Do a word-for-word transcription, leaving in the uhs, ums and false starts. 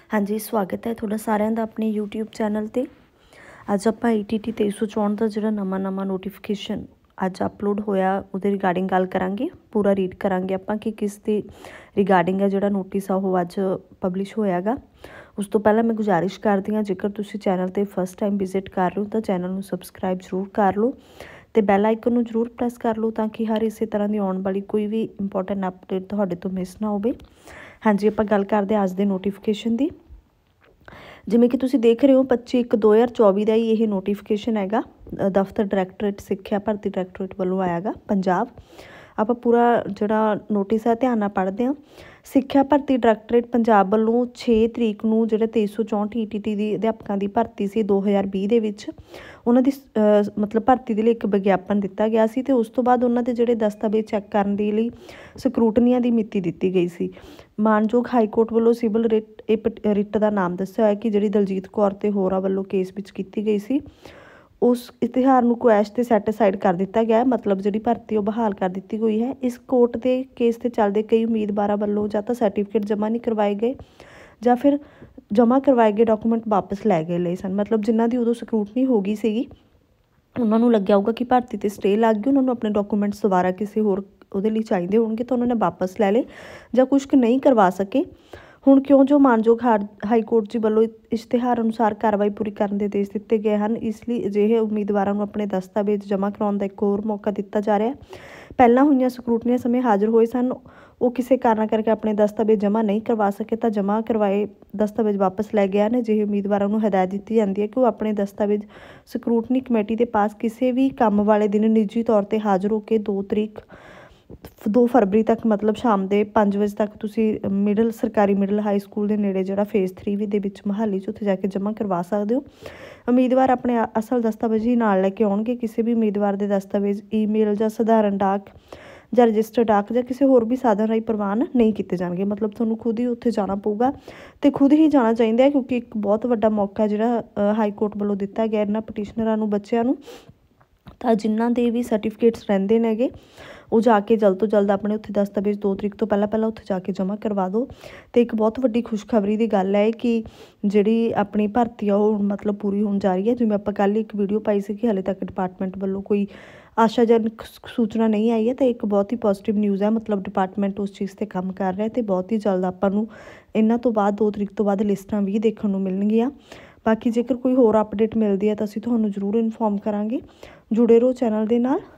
हाँ जी, स्वागत है तुहाडा सारिਆਂ ਦਾ ਆਪਣੇ यूट्यूब चैनल ਤੇ। ਅੱਜ ਆਪਾਂ ई टी टी तेई सौ चौंठ ਦਾ ਜਿਹੜਾ ਨਵਾਂ ਨਵਾਂ ਨੋਟੀਫਿਕੇਸ਼ਨ ਅੱਜ ਅਪਲੋਡ ਹੋਇਆ ਉਹਦੇ ਰਿਗਾਰਡਿੰਗ ਗੱਲ ਕਰਾਂਗੇ। ਪੂਰਾ ਰੀਡ ਕਰਾਂਗੇ ਆਪਾਂ ਕਿ ਕਿਸ ਦੇ ਰਿਗਾਰਡਿੰਗ ਹੈ ਜਿਹੜਾ ਨੋਟਿਸ ਆ ਉਹ ਅੱਜ ਪਬਲਿਸ਼ ਹੋਇਆਗਾ। ਉਸ ਤੋਂ ਪਹਿਲਾਂ ਮੈਂ ਗੁਜ਼ਾਰਿਸ਼ ਕਰਦੀ ਹਾਂ, ਜੇਕਰ ਤੁਸੀਂ ਚੈਨਲ ਤੇ ਫਸਟ ਟਾਈਮ ਵਿਜ਼ਿਟ ਕਰ ਰਹੇ ਹੋ ਤਾਂ ਚੈਨਲ ਨੂੰ ਸਬਸਕ੍ਰਾਈਬ ਜ਼ਰੂਰ ਕਰ ਲਓ ਤੇ ਬੈਲ ਆਈਕਨ ਨੂੰ ਜ਼ਰੂਰ ਪ੍ਰੈਸ ਕਰ ਲਓ ਤਾਂ ਕਿ ਹਰ ਇਸੇ ਤਰ੍ਹਾਂ ਦੀ ਆਉਣ ਵਾਲੀ ਕੋਈ ਵੀ ਇੰਪੋਰਟੈਂਟ ਅਪਡੇਟ ਤੁਹਾਡੇ ਤੋਂ ਮਿਸ ਨਾ ਹੋਵੇ। ਹਾਂਜੀ, ਆਪਾਂ ਗੱਲ ਕਰਦੇ ਹਾਂ ਅੱਜ ਦੇ ਨੋਟੀਫਿਕੇਸ਼ਨ ਦੀ। ਜਿਵੇਂ ਕਿ ਤੁਸੀਂ ਦੇਖ ਰਹੇ ਹੋ ਪੱਚੀ ਇੱਕ ਦੋ ਹਜ਼ਾਰ ਚੌਵੀ ਦਾ ਹੀ ਇਹ ਨੋਟੀਫਿਕੇਸ਼ਨ ਹੈਗਾ, ਦਫ਼ਤਰ ਡਾਇਰੈਕਟੋਰੇਟ ਸਿੱਖਿਆ ਭਰਤੀ ਡਾਇਰੈਕਟੋਰੇਟ ਵੱਲੋਂ ਆਇਆ ਗਾ ਪੰਜਾਬ। ਆਪਾਂ ਪੂਰਾ ਜਿਹੜਾ ਨੋਟਿਸ ਹੈ ਧਿਆਨ ਨਾਲ ਪੜ੍ਹਦੇ ਹਾਂ। ਸਿੱਖਿਆ ਭਰਤੀ ਡਾਇਰੈਕਟੋਰੇਟ ਪੰਜਾਬ ਵੱਲੋਂ ਛੇ ਤਰੀਕ ਨੂੰ ਜਿਹੜਾ ਤੇਈ ਸੌ ਚੌਂਹਠ ਈ ਟੀ ਟੀ ਦੀ ਅਧਿਆਪਕਾਂ ਦੀ ਭਰਤੀ ਸੀ ਦੋ ਹਜ਼ਾਰ ਵੀਹ ਦੇ ਵਿੱਚ, ਉਹਨਾਂ ਦੀ ਮਤਲਬ ਭਰਤੀ ਦੇ ਲਈ ਇੱਕ ਵਿਗਿਆਪਨ ਦਿੱਤਾ ਗਿਆ ਸੀ ਅਤੇ ਉਸ ਤੋਂ ਬਾਅਦ ਉਹਨਾਂ ਦੇ ਜਿਹੜੇ ਦਸਤਾਵੇਜ਼ ਚੈੱਕ ਕਰਨ ਦੇ ਲਈ ਸਕਰੂਟਨੀਆਂ ਦੀ ਮਿਤੀ ਦਿੱਤੀ ਗਈ ਸੀ। ਮਾਨਯੋਗ ਹਾਈਕੋਰਟ ਵੱਲੋਂ ਸਿਵਲ ਰਿਟ ਇਹ ਰਿਟ ਦਾ ਨਾਮ ਦੱਸਿਆ ਹੋਇਆ ਕਿ ਜਿਹੜੀ ਦਲਜੀਤ ਕੌਰ ਅਤੇ ਹੋਰਾਂ ਵੱਲੋਂ ਕੇਸ ਵਿੱਚ ਕੀਤੀ ਗਈ ਸੀ, ਉਸ ਇਸ਼ਤਿਹਾਰ ਨੂੰ ਕੁਐਸ਼ ਤੇ ਸੈਟੀਸਾਈਡ ਕਰ ਦਿੱਤਾ ਗਿਆ ਹੈ। ਮਤਲਬ ਜਿਹੜੀ ਭਰਤੀ ਉਹ ਬਹਾਲ ਕਰ ਦਿੱਤੀ ਗਈ ਹੈ। ਇਸ ਕੋਰਟ ਦੇ ਕੇਸ ਤੇ ਚੱਲਦੇ ਕਈ ਉਮੀਦਵਾਰਾਂ ਵੱਲੋਂ ਜਾਂ ਤਾਂ ਸਰਟੀਫਿਕੇਟ ਜਮ੍ਹਾਂ ਨਹੀਂ ਕਰਵਾਏ ਗਏ ਜਾਂ ਫਿਰ ਜਮ੍ਹਾਂ ਕਰਵਾਏ ਗਏ ਡਾਕੂਮੈਂਟ ਵਾਪਸ ਲੈ ਗਏ ਲਏ ਸਨ। ਮਤਲਬ ਜਿਨ੍ਹਾਂ ਦੀ ਉਦੋਂ ਸਕਰੂਟਨੀ ਹੋ ਗਈ ਸੀਗੀ, ਉਹਨਾਂ ਨੂੰ ਲੱਗਿਆ ਹੋਊਗਾ ਕਿ ਭਰਤੀ 'ਤੇ ਸਟੇ ਲੱਗ ਗਈ, ਉਹਨਾਂ ਨੂੰ ਆਪਣੇ ਡਾਕੂਮੈਂਟਸ ਦੁਬਾਰਾ ਕਿਸੇ ਹੋਰ ਉਹਦੇ ਲਈ ਚਾਹੀਦੇ ਹੋਣਗੇ ਤਾਂ ਉਹਨਾਂ ਨੇ ਵਾਪਸ ਲੈ ਲਏ ਜਾਂ ਕੁਛ ਕੁ ਨਹੀਂ ਕਰਵਾ ਸਕੇ। ਹੁਣ ਕਿਉਂ ਜੋ ਮਾਨਯੋਗ ਹਾ ਹਾਈਕੋਰਟ ਜੀ ਵੱਲੋਂ ਇਸ਼ਤਿਹਾਰ ਅਨੁਸਾਰ ਕਾਰਵਾਈ ਪੂਰੀ ਕਰਨ ਦੇ ਆਦੇਸ਼ ਦਿੱਤੇ ਗਏ ਹਨ, ਇਸ ਲਈ ਅਜਿਹੇ ਉਮੀਦਵਾਰਾਂ ਨੂੰ ਆਪਣੇ ਦਸਤਾਵੇਜ਼ ਜਮ੍ਹਾਂ ਕਰਾਉਣ ਦਾ ਇੱਕ ਹੋਰ ਮੌਕਾ ਦਿੱਤਾ ਜਾ ਰਿਹਾ। ਪਹਿਲਾਂ ਹੋਈਆਂ ਸਕਰੂਟਨੀਆਂ ਸਮੇਂ ਹਾਜ਼ਰ ਹੋਏ ਸਨ, ਉਹ ਕਿਸੇ ਕਾਰਨ ਕਰਕੇ ਆਪਣੇ ਦਸਤਾਵੇਜ਼ ਜਮ੍ਹਾਂ ਨਹੀਂ ਕਰਵਾ ਸਕੇ ਤਾਂ ਜਮ੍ਹਾਂ ਕਰਵਾਏ ਦਸਤਾਵੇਜ਼ ਵਾਪਸ ਲੈ ਗਏ ਹਨ। ਅਜਿਹੇ ਉਮੀਦਵਾਰਾਂ ਨੂੰ ਹਦਾਇਤ ਦਿੱਤੀ ਜਾਂਦੀ ਹੈ ਕਿ ਉਹ ਆਪਣੇ ਦਸਤਾਵੇਜ਼ ਸਕਰੂਟਨੀ ਕਮੇਟੀ ਦੇ ਪਾਸ ਕਿਸੇ ਵੀ ਕੰਮ ਵਾਲੇ ਦਿਨ ਨਿੱਜੀ ਤੌਰ 'ਤੇ ਹਾਜ਼ਰ ਹੋ ਕੇ ਦੋ ਤਰੀਕ ਦੋ ਫਰਵਰੀ ਤੱਕ ਮਤਲਬ ਸ਼ਾਮ ਦੇ ਪੰਜ ਵਜੇ ਤੱਕ ਤੁਸੀਂ ਮਿਡਲ ਸਰਕਾਰੀ ਮਿਡਲ ਹਾਈ ਸਕੂਲ ਦੇ ਨੇੜੇ ਜਿਹੜਾ ਫੇਜ਼ ਥਰੀ ਵੀ ਦੇ ਵਿੱਚ ਮੁਹਾਲੀ 'ਚ ਉੱਥੇ ਜਾ ਕੇ ਜਮ੍ਹਾਂ ਕਰਵਾ ਸਕਦੇ ਹੋ। ਉਮੀਦਵਾਰ ਆਪਣੇ ਅਸਲ ਦਸਤਾਵੇਜ਼ ਹੀ ਨਾਲ ਲੈ ਕੇ ਆਉਣਗੇ। ਕਿਸੇ ਵੀ ਉਮੀਦਵਾਰ ਦੇ ਦਸਤਾਵੇਜ਼ ਈਮੇਲ ਜਾਂ ਸਧਾਰਨ ਡਾਕ ਜਾਂ ਰਜਿਸਟਰਡ ਡਾਕ ਜਾਂ ਕਿਸੇ ਹੋਰ ਵੀ ਸਾਧਨ ਰਾਹੀਂ ਪ੍ਰਵਾਨ ਨਹੀਂ ਕੀਤੇ ਜਾਣਗੇ। ਮਤਲਬ ਤੁਹਾਨੂੰ ਖੁਦ ਹੀ ਉੱਥੇ ਜਾਣਾ ਪਊਗਾ ਅਤੇ ਖੁਦ ਹੀ ਜਾਣਾ ਚਾਹੀਦਾ ਹੈ, ਕਿਉਂਕਿ ਇੱਕ ਬਹੁਤ ਵੱਡਾ ਮੌਕਾ ਜਿਹੜਾ ਹਾਈਕੋਰਟ ਵੱਲੋਂ ਦਿੱਤਾ ਗਿਆ ਇਹਨਾਂ ਪਟੀਸ਼ਨਰਾਂ ਨੂੰ, ਬੱਚਿਆਂ ਨੂੰ। ਤਾਂ ਜਿਨ੍ਹਾਂ ਦੇ ਵੀ ਸਰਟੀਫਿਕੇਟਸ ਰਹਿੰਦੇ ਨੇਗੇ ਉਹ ਜਾ ਕੇ ਜਲਦ ਤੋਂ ਜਲਦ ਆਪਣੇ ਉੱਥੇ ਦਸਤਾਵੇਜ਼ ਦੋ ਤਰੀਕ ਤੋਂ ਪਹਿਲਾਂ ਪਹਿਲਾਂ ਉੱਥੇ ਜਾ ਕੇ ਜਮ੍ਹਾਂ ਕਰਵਾ ਦਿਓ। ਅਤੇ ਇੱਕ ਬਹੁਤ ਵੱਡੀ ਖੁਸ਼ਖਬਰੀ ਦੀ ਗੱਲ ਹੈ ਕਿ ਜਿਹੜੀ ਆਪਣੀ ਭਰਤੀ ਆ ਉਹ ਮਤਲਬ ਪੂਰੀ ਹੋਣ ਜਾ ਰਹੀ ਹੈ। ਜਿਵੇਂ ਆਪਾਂ ਕੱਲ੍ਹ ਇੱਕ ਵੀਡੀਓ ਪਾਈ ਸੀ ਕਿ ਹਾਲੇ ਤੱਕ ਡਿਪਾਰਟਮੈਂਟ ਵੱਲੋਂ ਕੋਈ ਆਸ਼ਾਜਨਕ ਸੂਚਨਾ ਨਹੀਂ ਆਈ ਹੈ, ਤਾਂ ਇੱਕ ਬਹੁਤ ਹੀ ਪੋਜ਼ੀਟਿਵ ਨਿਊਜ਼ ਹੈ। ਮਤਲਬ ਡਿਪਾਰਟਮੈਂਟ ਉਸ ਚੀਜ਼ 'ਤੇ ਕੰਮ ਕਰ ਰਿਹਾ ਅਤੇ ਬਹੁਤ ਹੀ ਜਲਦ ਆਪਾਂ ਨੂੰ ਇਹਨਾਂ ਤੋਂ ਬਾਅਦ ਦੋ ਤਰੀਕ ਤੋਂ ਬਾਅਦ ਲਿਸਟਾਂ ਵੀ ਦੇਖਣ ਨੂੰ ਮਿਲਣਗੀਆਂ। ਬਾਕੀ ਜੇਕਰ ਕੋਈ ਹੋਰ ਅਪਡੇਟ ਮਿਲਦੀ ਹੈ ਤਾਂ ਅਸੀਂ ਤੁਹਾਨੂੰ ਜ਼ਰੂਰ ਇਨਫੋਰਮ ਕਰਾਂਗੇ। ਜੁੜੇ ਰਹੋ ਚੈਨਲ ਦੇ ਨਾਲ।